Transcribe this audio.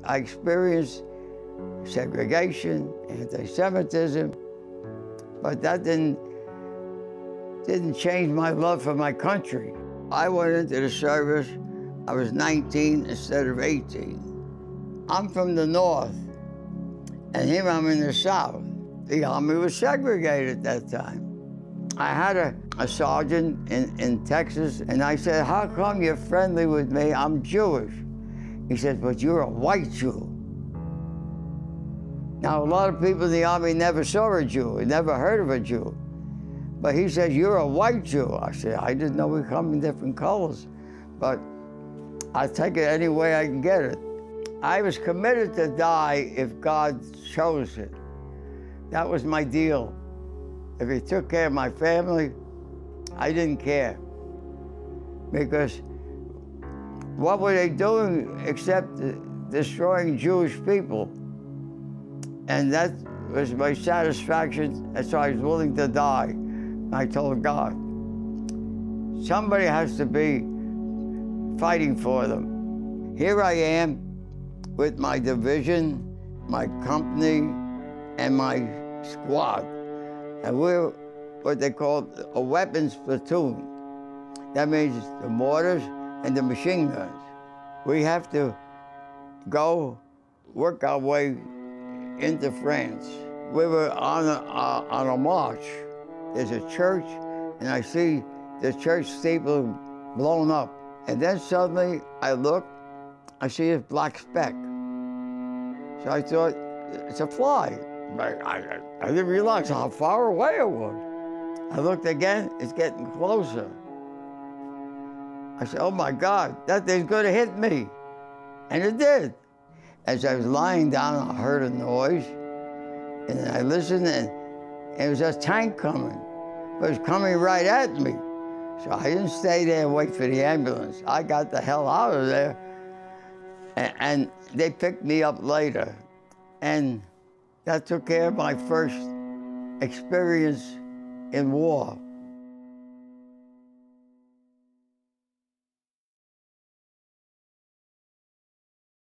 I experienced segregation, antisemitism, but that didn't change my love for my country. I went into the service, I was 19 instead of 18. I'm from the North, and here I'm in the South. The Army was segregated at that time. I had a sergeant in Texas, and I said, how come you're friendly with me? I'm Jewish. He said, but you're a white Jew. Now, a lot of people in the Army never saw a Jew, never heard of a Jew. But he said, you're a white Jew. I said, I didn't know we come in different colors, but I take it any way I can get it. I was committed to die if God chose it. That was my deal. If he took care of my family, I didn't care. Because what were they doing except destroying Jewish people? And that was my satisfaction, and so I was willing to die. I told God, somebody has to be fighting for them. Here I am with my division, my company, and my squad. And we're what they call a weapons platoon. That means the mortars and the machine guns. We have to go work our way into France. We were on a march. There's a church, and I see the church steeple blown up. And then suddenly I look, I see a black speck. So I thought, it's a fly. But I didn't realize how far away it was. I looked again, it's getting closer. I said, oh my God, that thing's gonna hit me. And it did. As I was lying down, I heard a noise, and I listened, and it was a tank coming. But it was coming right at me. So I didn't stay there and wait for the ambulance. I got the hell out of there, and they picked me up later. And that took care of my first experience in war.